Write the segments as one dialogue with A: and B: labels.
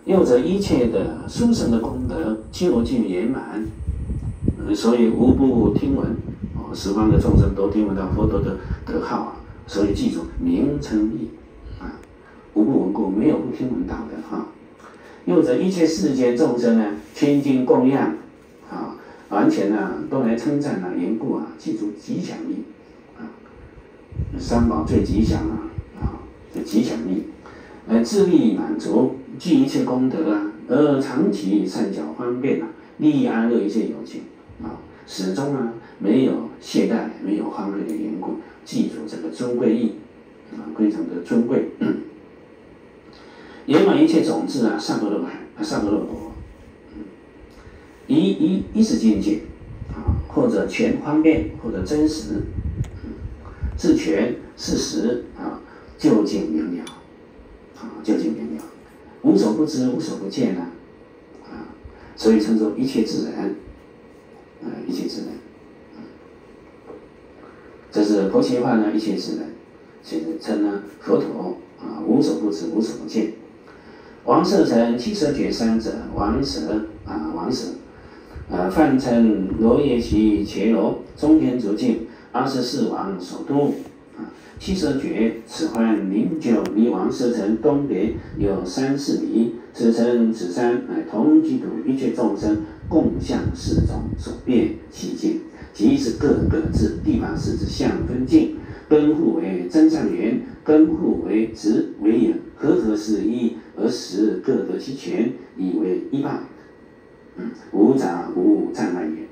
A: 又则一切的殊胜的功德究竟圆满，所以无不听闻，十方的众生都听闻到佛陀的德号啊，所以记住名称义啊，无不闻故，没有不听闻到的哈。又则一切世界众生呢，亲近供养啊，完全呢都来称赞啊，缘故啊，记住吉祥义啊，三宝最吉祥啊，这吉祥义，来自利满足，具一切功德啊，而长期善巧方便啊，利益安乐一切有情啊，始终啊没有懈怠，没有荒废的缘故，记住这个尊贵义啊，非常的尊贵。圆满一切种子啊，萨婆罗海，萨婆罗国，一时境界啊，或者全方便，或者真实，是全是实啊，究竟明了啊，究竟明了，无所不知，无所不见啊，所以称作一切自然，一切自然，这是佛切话呢，一切自然，所以称呢佛陀啊，无所不知，无所不见。王舍城七舍觉三者，王舍，梵称罗耶祇伽罗，中天竺境24王首都啊。七舍觉此番09离王舍城东北有3-4里，此城此山同居土一切众生共向四种所变其境，即是各自地法事之相分境，根户为真善缘，根户为直为眼，和是一。而使各得其权，以为一报，无杂无障碍也。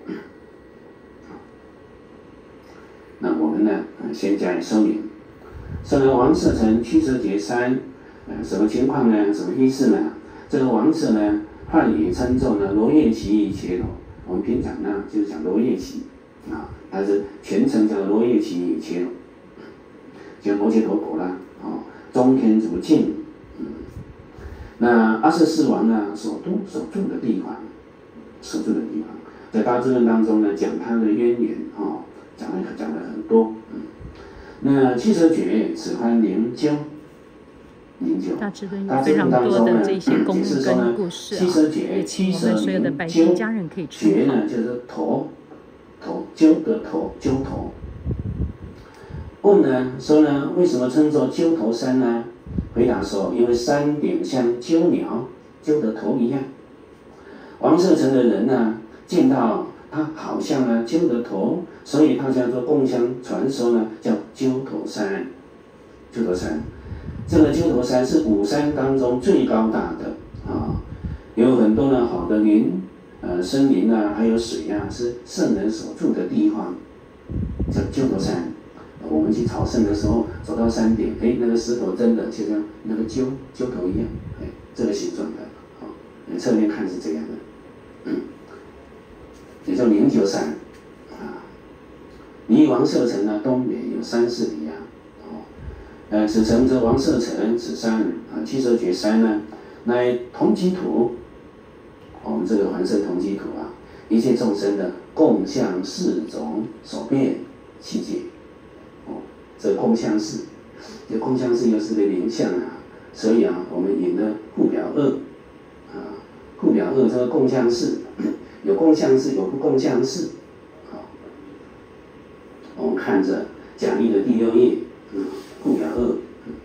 A: 那我们呢，先加以说明。说呢，王舍城七舍觉山，什么情况呢？什么意思呢？这个王舍呢，汉语称作呢罗耶祇伽罗。我们平常呢就是讲罗耶祇啊，它是全称叫罗耶祇伽罗，就摩羯陀国啦，中天竺境。那24王呢，所住的地方，在大智论当中呢，讲他的渊源讲了很多。那七舍觉此番灵究，
B: 大智论有非常多的这些功跟故事啊，也请我们所有的百姓家人可以参考。
A: 觉呢就是头究的头，究头。问呢说呢，为什么称作究头山呢？回答说，因为山顶像鸠鸟，鸠的头一样。王舍城的人呢，见到它好像呢鸠的头，所以它叫做共相传说呢，叫鸠头山。鸠头山，这个鸠头山是5山当中最高大的啊，有很多呢好的森林啊，还有水啊，是圣人所住的地方，叫鸠头山。我们去朝圣的时候，走到山顶，那个石头真的就像那个鸠头一样，这个形状的，侧面看是这样的，也叫09山啊。离王舍城呢东北有3-4里啊，此城则王舍城，此山啊七舍觉山呢，乃同居土，我们这个环舍同居土啊，一切众生的共向四种所变器界。这共相事，这共相事又是个灵相啊，所以啊，我们引了互表二啊，互表二这个共相事，有共相事，有不共相事。我们看着讲义的第6页，互表二。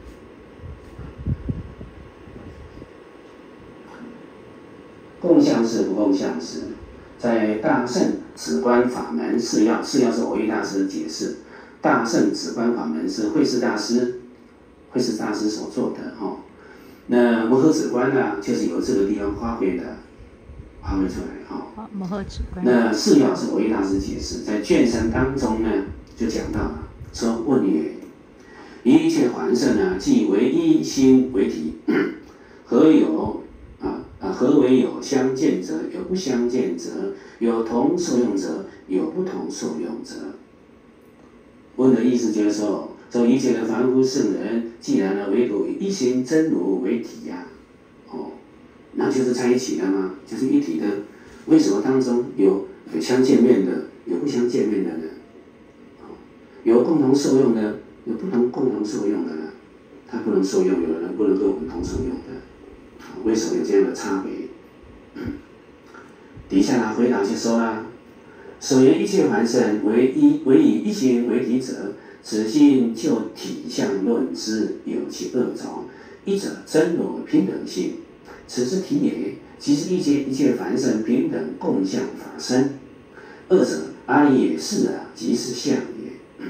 A: 共相事不共相事，在大圣止观法门释要是藕益大师解释。大圣止观法门是慧识大师所做的那摩诃止观呢，就是由这个地方发挥出来
B: 摩诃止观。
A: 那释要是藕益大师解释，在卷3当中呢，就讲到了，说问曰：一切环舍呢，即为一心为体，何为有相见者？有不相见者？有同受用者？有不同受用者？问的意思就是说，一切的凡夫圣人，既然呢唯独以一心真如为体呀，那就是在一起的嘛，就是一体的。为什么当中有相见面的，有不相见面的呢？有共同受用的，有不同共同受用的呢？他不能受用，有人不能够共同受用的。 为什么有这样的差别？底下他回答就说啦：所言一切凡圣为以一心为体者，此心就体相论之，有其二种：一者真如平等性，此是体也，即是一切凡圣平等共相法身；二者阿赖耶识即是相也。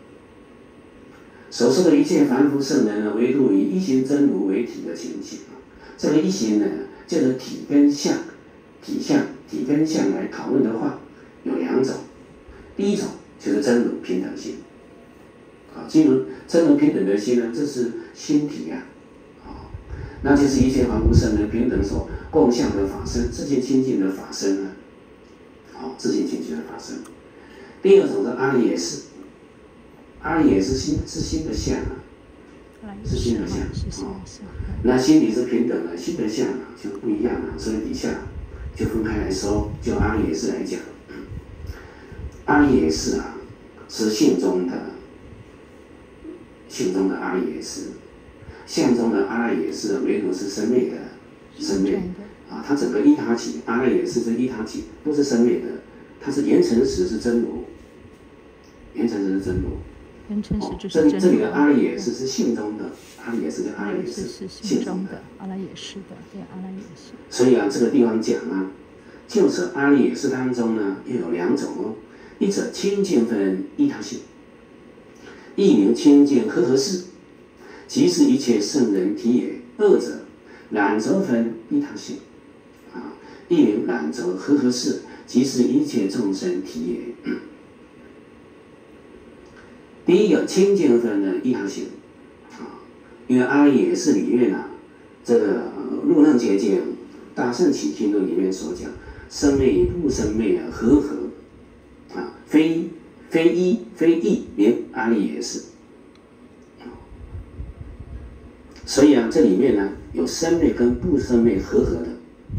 A: 所说的一切凡夫圣人呢，唯独以一心真如为体的情形，这个一心呢，就是体跟相、体跟相来讨论的话，有两种。第一种就是真如平等性，进入真如平等的心呢，这是心体那就是一切凡夫圣人平等所共相的法身，自性清净的法身呢，自性清净的法身。第二种是阿赖耶识，阿赖耶识是心的相是心的相那心理是平等的，心的相就不一样了，所以底下就分开来说，就阿赖耶识来讲，阿赖耶识是性中的阿赖耶识，相中的阿赖耶识唯独是生灭的它整个一他起，阿赖耶识是一他起，都是生灭的，它是缘成实是真如，缘成实是真如。这里的阿赖耶识是性中的，阿赖耶识跟阿赖耶识
B: 是性中的，阿赖耶识的，对阿赖耶识。
A: 所以这个地方讲就是阿赖耶识当中呢，又有两种一者清净分依他性，一名清净和合识，即是一切圣人体也；二者染浊分依他性，一名染浊和合识，即是一切众生体也。第一个清净分的依他性，因为阿赖耶识里面这个入楞结界大圣起心论里面所讲，生灭与不生灭和合，非一非异名阿赖耶识。所以这里面呢有生灭跟不生灭和合的，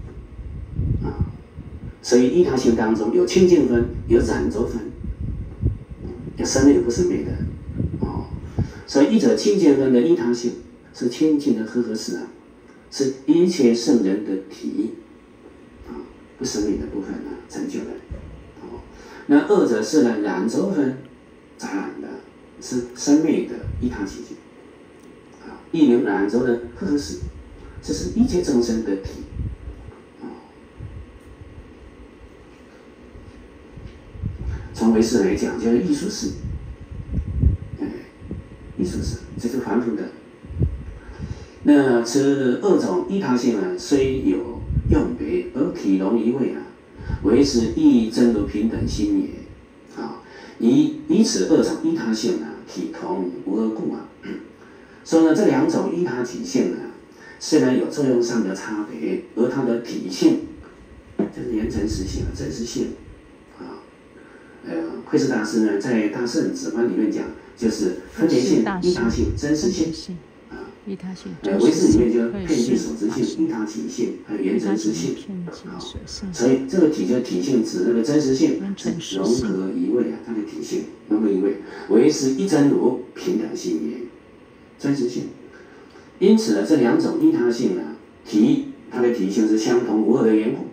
A: 所以依他性当中有清净分，有染浊分，有生灭有不生灭的，所以一者清净分的依他性是清净的和合识是一切圣人的体，不生灭的部分成就的。那二者是染浊分杂染的，是生灭的依他起境，一名染浊的和合识，这是一切众生的体。从唯识来讲，就是艺术史，艺术史，这是凡夫的。那此二种依他性虽有用别，而体容一味唯是一真如平等心也。以此二种依他性体同无二故所以呢，这两种依他体性虽然有作用上的差别，而它的体性就是缘成实性真实性慧思大师呢，在大圣止观里面讲，就是分别性、依他性、真实性
B: 依他性。
A: 唯识里面就遍计所知性、依他体性，还有缘成实性。所以这个体就体性指那个真实性是融合一味它的体性融合一味，唯是一真如平等性也，真实性。因此呢，这两种依他性它的体性是相同无二的缘故。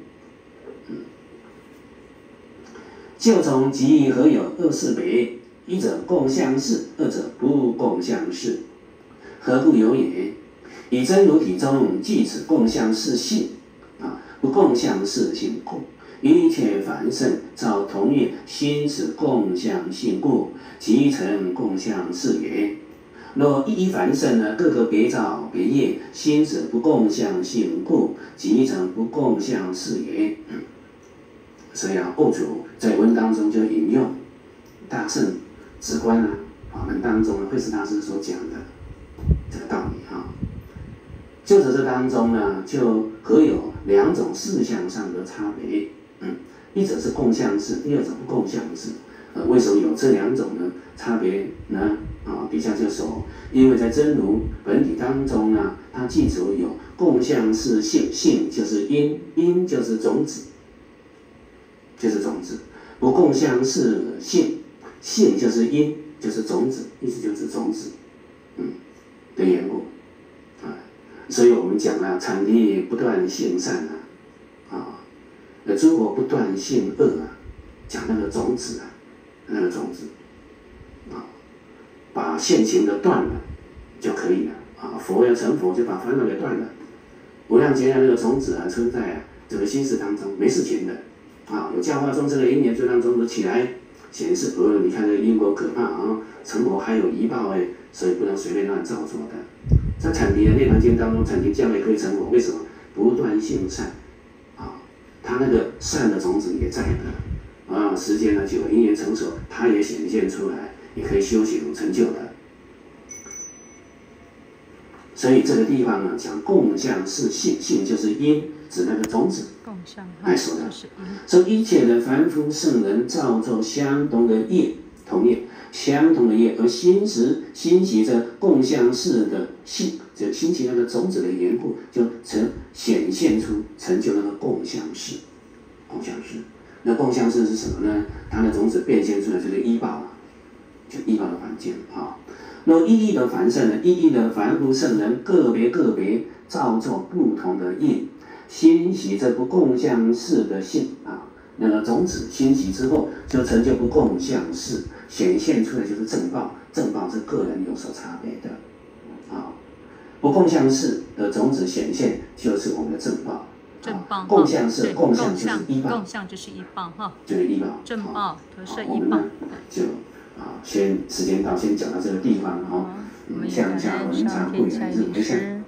A: 就从即何有二事别？一者共相事，二者不共相事。何故有也？以真如体中即此共相事性不共相事性故，一切凡圣照同业心此共相性故，即成共相事也。若一凡圣各个别照别业心此不共相性故，即成不共相事也。所以悟主在文当中就引用大圣止观法门当中慧思大师所讲的这个道理就在这当中呢，就何有两种事项上的差别？一者是共相事，第二种不共相事。为什么有这两种呢差别呢？底下就说，因为在真如本体当中呢，它记住有共相事性，性就是因，因就是种子。就是种子，不共相是性，性就是因，就是种子，意思就是种子，的缘故， 所以我们讲啊，产地不断性善啊，诸佛不断性恶啊，讲那个种子啊，那个种子啊，把现行的断了就可以了啊。佛要成佛，就把烦恼给断了。无量劫来那个种子啊，存在啊这个心识当中，没事情的啊。有教化众生的因缘，就让种子起来显示。你看这个因果可怕啊，成佛还有遗报哎，所以不能随便乱造作的。在产地的涅槃经当中，产地将来可以成佛，为什么？不断性善啊，他那个善的种子也在的啊。时间呢久了，因缘成熟，它也显现出来，你可以修行成就的。所以这个地方呢，讲共相是性，性就是因，指那个种子。
B: 共相
A: 来说的，说一切的凡夫圣人造作相同的业，同业，相同的业，而欣习着共相事的性，就欣习那个种子的缘故，就显现出成就那个共相事。共相事，那共相事是什么呢？它的种子变现出来就是依报，就依报的环境啊。那么一的凡圣人，一的凡夫圣人，个别造作不同的业，欣习这不共相事的性啊。那个种子欣习之后，就成就不共相事，显现出来就是正报。正报是个人有所差别的啊。不共相事的种子显现，就是我们的正报。
B: 正报，
A: 共相事，共相就是依报，
B: 共相就是依报哈，
A: 就是依报。
B: 正报投射依报。
A: 我们呢就先时间到，先讲到这个地方啊。向下文长贵来日回向。